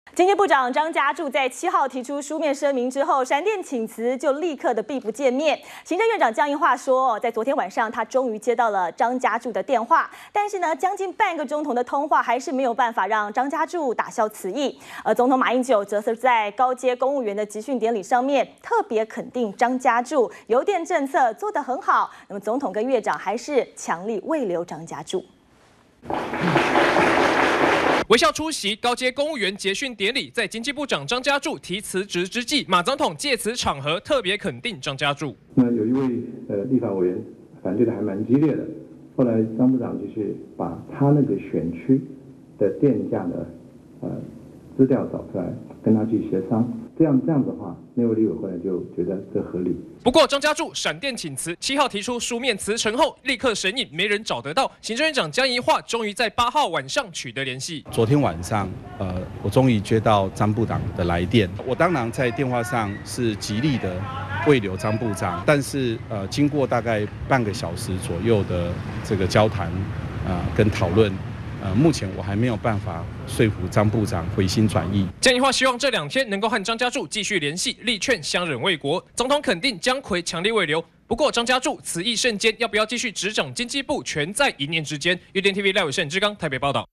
经济部长张家柱在7号提出书面声明之后，闪电请辞，就立刻的避不见面。行政院长江宜桦说，在昨天晚上，他终于接到了张家柱的电话，但是呢，将近半个钟头的通话还是没有办法让张家柱打消此意。而总统马英九则是在高阶公务员的集训典礼上面特别肯定张家柱邮电政策做得很好。那么总统跟院长还是强力慰留张家柱。 微笑出席高阶公务员结训典礼，在经济部长张家柱提辞职之际，马总统借此场合特别肯定张家柱。 那有一位立法委员反对的还蛮激烈的，后来张部长就是把他那个选区的电价的资料找出来，跟他去协商，这样的话，内务立委会就觉得这合理。 不过张家柱闪电请辞，7号提出书面辞呈后，立刻神隐，没人找得到。行政院长江宜桦终于在8号晚上取得联系。 昨天晚上，我终于接到张部长的来电。我当然在电话上是极力的慰留张部长，但是经过大概半个小时左右的这个交谈跟讨论。目前我还没有办法说服张部长回心转意。 江宜桦希望这2天能够和张家柱继续联系，力劝相忍为国。总统肯定姜揆强力慰留，不过张家柱此役甚艰，要不要继续执掌经济部，全在一念之间。乐天 TV 赖伟盛、志刚台北报道。